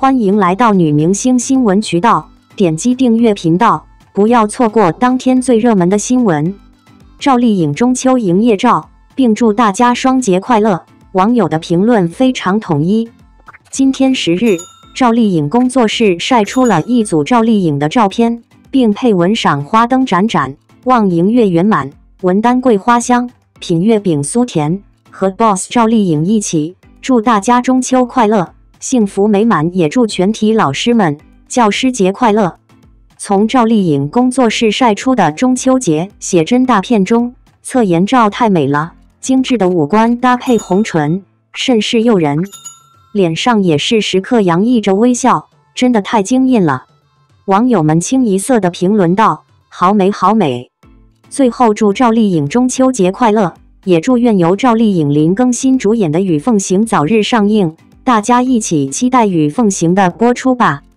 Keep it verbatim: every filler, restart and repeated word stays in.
欢迎来到女明星新闻渠道，点击订阅频道，不要错过当天最热门的新闻。赵丽颖中秋营业照，并祝大家双节快乐。网友的评论非常统一。今天十日，赵丽颖工作室晒出了一组赵丽颖的照片，并配文赏花灯盏盏，望迎月圆满，文丹桂花香，品月饼酥甜，和 boss 赵丽颖一起祝大家中秋快乐，幸福美满，也祝全体老师们教师节快乐。从赵丽颖工作室晒出的中秋节写真大片中，侧颜照太美了，精致的五官搭配红唇，甚是诱人，脸上也是时刻洋溢着微笑，真的太惊艳了。网友们清一色的评论道：好美好美。最后祝赵丽颖中秋节快乐，也祝愿由赵丽颖林更新主演的《与凤行》早日上映，大家一起期待《与凤行》的播出吧。